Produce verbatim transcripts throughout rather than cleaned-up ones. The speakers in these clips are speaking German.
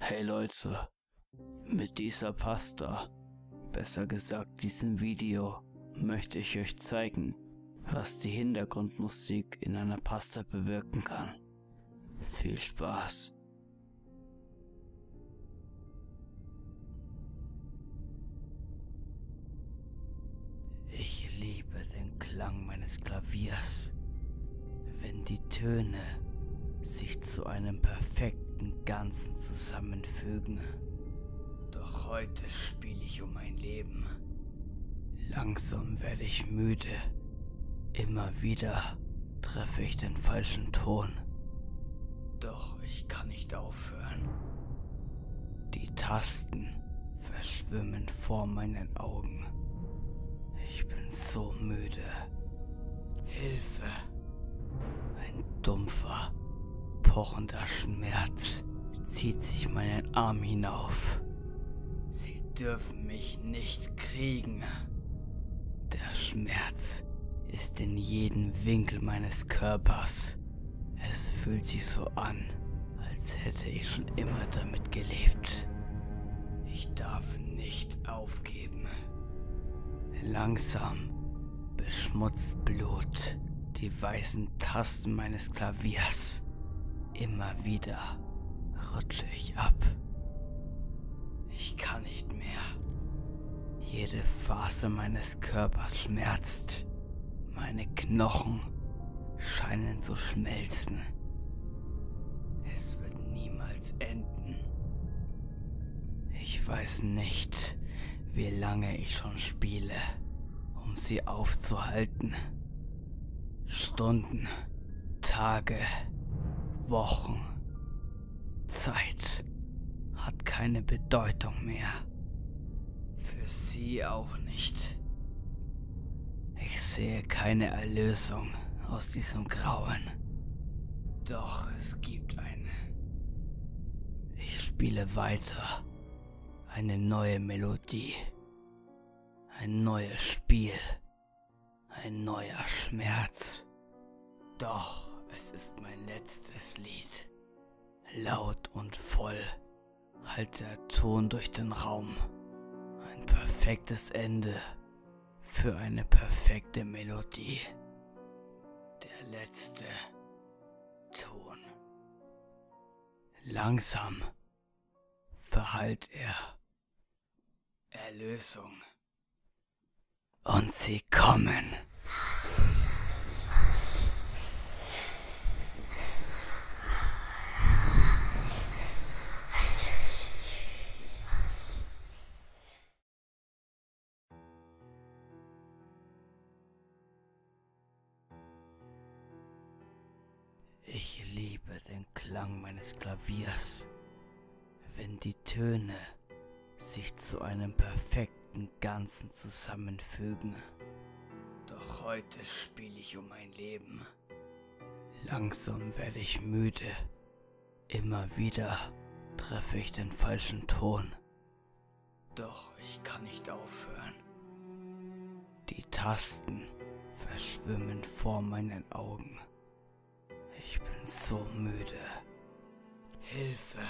Hey Leute, mit dieser Pasta, besser gesagt diesem Video, möchte ich euch zeigen, was die Hintergrundmusik in einer Pasta bewirken kann. Viel Spaß! Ich liebe den Klang meines Klaviers, wenn die Töne sich zu einem perfekten Ganzen zusammenfügen. Doch heute spiele ich um mein Leben. Langsam werde ich müde. Immer wieder treffe ich den falschen Ton. Doch ich kann nicht aufhören. Die Tasten verschwimmen vor meinen Augen. Ich bin so müde. Hilfe! Ein dumpfer, pochender Schmerz zieht sich meinen Arm hinauf. Sie dürfen mich nicht kriegen. Der Schmerz ist in jedem Winkel meines Körpers. Es fühlt sich so an, als hätte ich schon immer damit gelebt. Ich darf nicht aufgeben. Langsam beschmutzt Blut die weißen Tasten meines Klaviers. Immer wieder rutsche ich ab. Ich kann nicht mehr. Jede Faser meines Körpers schmerzt. Meine Knochen scheinen zu schmelzen. Es wird niemals enden. Ich weiß nicht, wie lange ich schon spiele, um sie aufzuhalten. Stunden, Tage, Wochen, Zeit hat keine Bedeutung mehr. Für sie auch nicht. Ich sehe keine Erlösung aus diesem Grauen. Doch es gibt eine. Ich spiele weiter. Eine neue Melodie. Ein neues Spiel. Ein neuer Schmerz. Doch es ist mein letztes Lied. Laut und voll hallt der Ton durch den Raum. Ein perfektes Ende für eine perfekte Melodie. Der letzte Ton. Langsam verhallt er. Erlösung. Und sie kommen. Ich liebe den Klang meines Klaviers, wenn die Töne sich zu einem perfekten Ganzen zusammenfügen. Doch heute spiele ich um mein Leben. Langsam werde ich müde. Immer wieder treffe ich den falschen Ton. Doch ich kann nicht aufhören. Die Tasten verschwimmen vor meinen Augen. Ich bin so müde. Hilfe!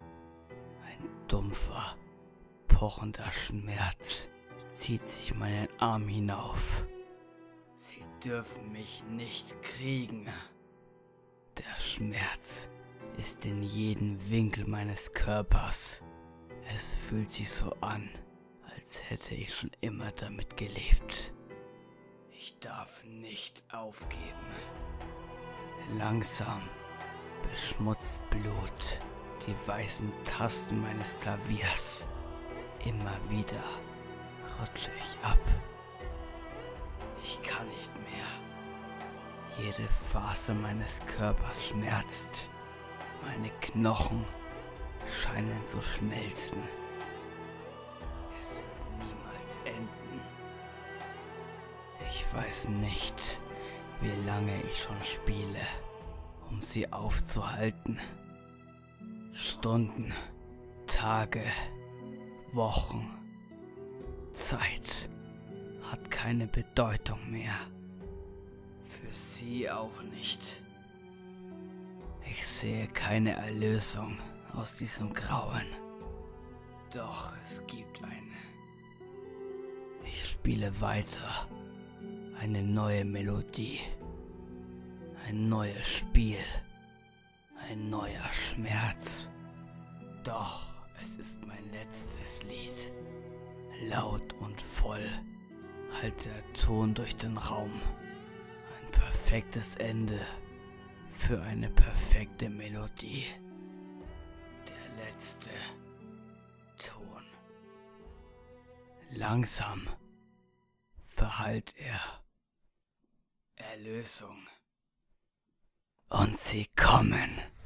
Ein dumpfer, pochender Schmerz zieht sich meinen Arm hinauf. Sie dürfen mich nicht kriegen. Der Schmerz ist in jedem Winkel meines Körpers. Es fühlt sich so an, als hätte ich schon immer damit gelebt. Ich darf nicht aufgeben. Langsam beschmutzt Blut die weißen Tasten meines Klaviers. Immer wieder rutsche ich ab. Ich kann nicht mehr. Jede Faser meines Körpers schmerzt. Meine Knochen scheinen zu schmelzen. Es wird niemals enden. Ich weiß nicht, wie lange ich schon spiele, um sie aufzuhalten. Stunden, Tage, Wochen, Zeit hat keine Bedeutung mehr. Für sie auch nicht. Ich sehe keine Erlösung aus diesem Grauen. Doch es gibt eine. Ich spiele weiter. Eine neue Melodie. Ein neues Spiel. Ein neuer Schmerz. Doch es ist mein letztes Lied. Laut und voll hallt der Ton durch den Raum. Ein perfektes Ende für eine perfekte Melodie. Der letzte Ton. Langsam verhallt er. Erlösung. Und sie kommen.